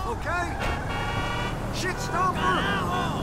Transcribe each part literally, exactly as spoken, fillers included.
Okay? Shit stomper!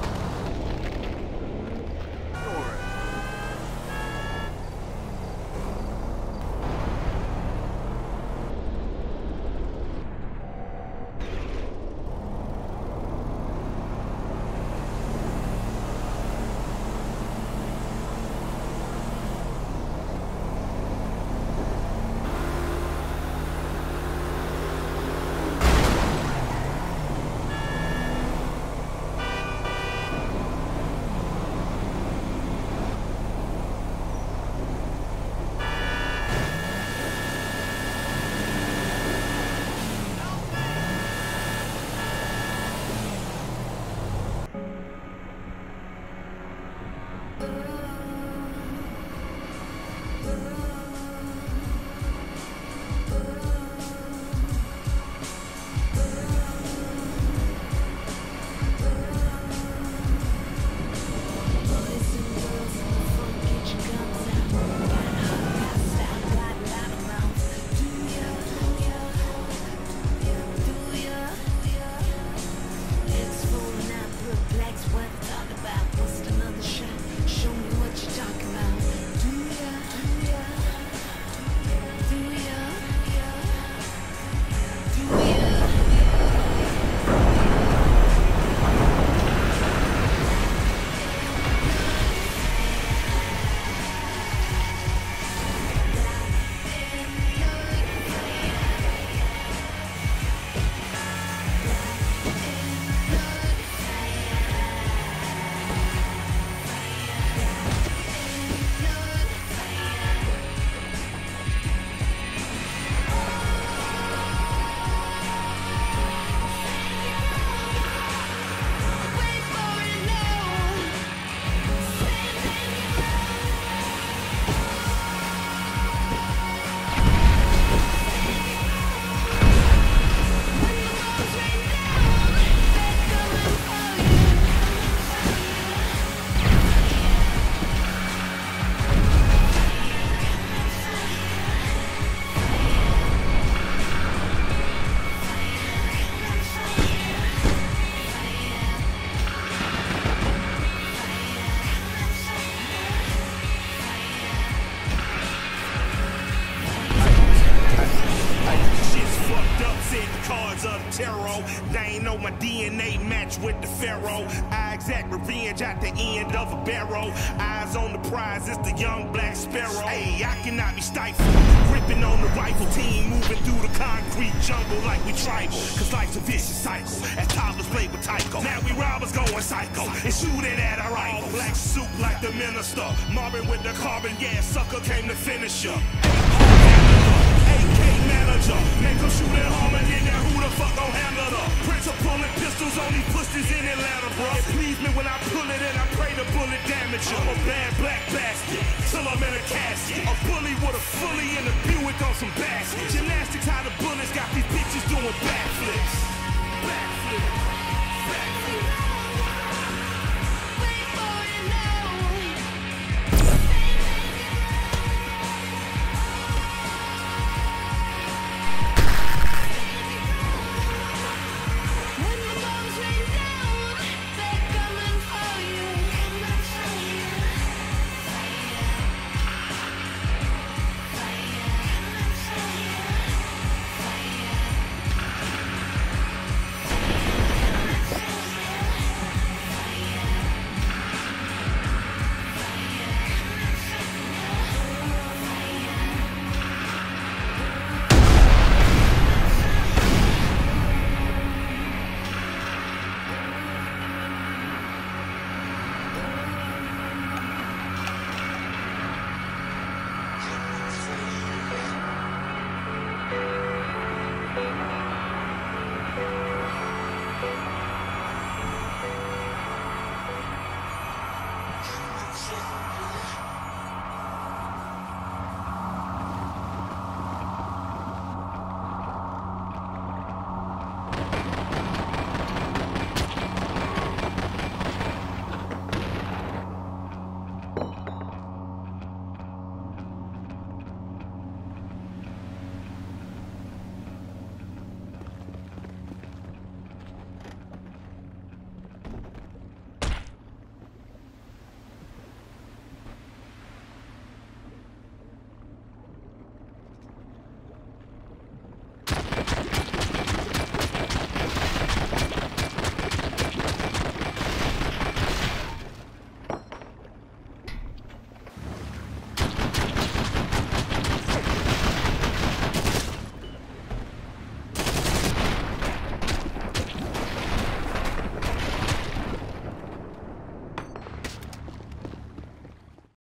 They ain't know my D N A match with the Pharaoh. I exact revenge at the end of a barrel. Eyes on the prize, it's the young black sparrow. Hey, I cannot be stifled. Gripping on the rifle team, moving through the concrete jungle like we tribal. Cause life's a vicious cycle, as toddlers play with Tycho. Now we robbers going psycho, and shooting at our rifle. All black suit like the minister, Marvin with the carbon gas, sucker came to finish ya. A K manager, man come shoot at Harmony, now who the fuck gon' handle her? Prince of pulling pistols on these pussies in Atlanta, bro. It please me when I pull it and I pray the bullet damage her. I'm a bad black bastard, till I'm in a casket. A bully with a fully in a Buick on some baskets. Gymnastics how the bullets got these bitches doing backflips. Backflip, backflip.